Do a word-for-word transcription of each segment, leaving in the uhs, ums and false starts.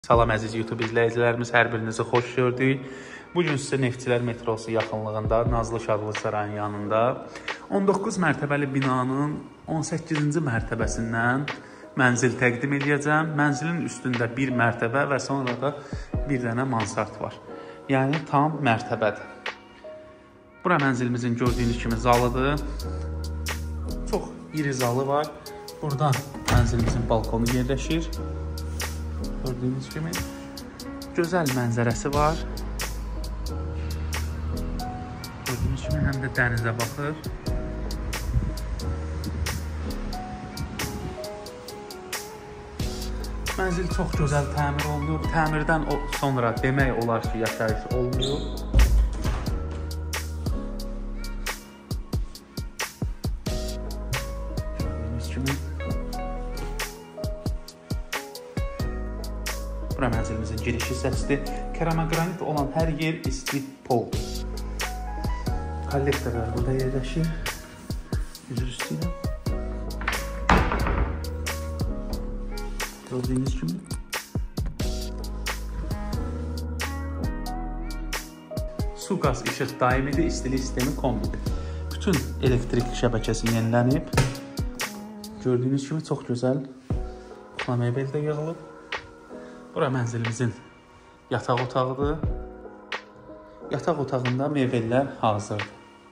Salam əziz YouTube izləyicilərimiz, hər birinizi xoş gördük. Bugün sizə Neftçilər metrosu yaxınlığında, Nazlı Şadlı sarayın yanında on doqquz mərtəbəli binanın on səkkizinci mərtəbəsindən mənzil təqdim edəcəm. Mənzilin üstündə bir mərtəbə və sonra da bir dənə mansard var. Yəni tam mərtəbədir. Bura mənzilimizin gördüyünüz kimi zalıdır. Çox iri zalı var. Buradan mənzilimizin balkonu yerləşir. Gördüyünüz kimi gözəl mənzərəsi var. Gördüyünüz kimi həm də dənizə baxır. Mənzil çox gözəl təmir olunur. Təmirdən sonra demək olar ki, yaşayış olmuyor. Gördüyünüz kimi bura mənzilimizin giriş hissəsidir. Keramogranit olan hər yer isti poldur. Kollektorlar burada yerləşir. Üzr istəyirəm. Gördüyünüz kimi. Su, qaz, işıq daimidir, istilik sistemi kombidir. Bütün elektrik şəbəkəsi yenilənib. Gördüyünüz kimi çox gözəl kuxla mebel də yığılıb. Bura mənzilimizin yataq otağıdır. Yataq otağında mebellər hazırdır.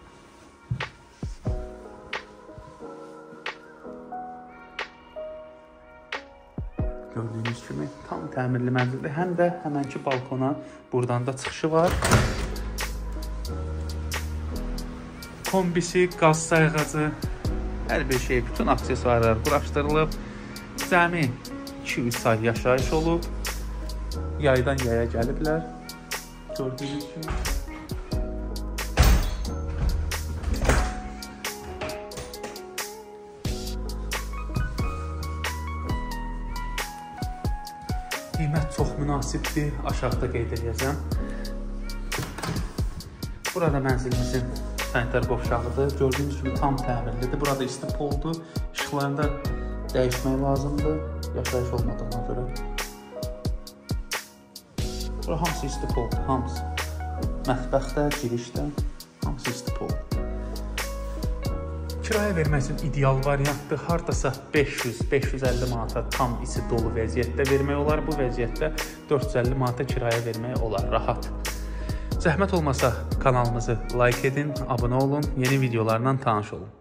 Gördüyünüz kimi tam təmirli mənzildir. Həm də həmənki balkona buradan da çıxışı var. Kombisi, qaz sayğacı, hər bir şey, bütün aksesuarlar quraşdırılıb. Cəmi iki üç ay yaşayış olub. Yaydan yaya gəliblər. Gördüyünüz kimi. Qiymət çox münasibdir. Aşağıda qeyd edəcəm. Burada mənzilimizin sanitar qovşağıdır. Gördüyünüz kimi tam təmirlidir. Burada isti poldur. İşıqlarında dəyişmək lazımdır. Yaşayış olmadığına görə. Bura hamısı isti poldur, hamısı. Mətbəxdə, girişdə, hamısı isti poldur. Kirayə vermək üçün ideal variantdır. Hardasa beş yüz beş yüz əlli manata tam içi dolu vəziyyətdə vermək olar. Bu vəziyyətdə dörd yüz əlli manata kirayə vermək olar, rahat. Zəhmət olmasa kanalımızı like edin, abunə olun, yeni videolarla tanış olun.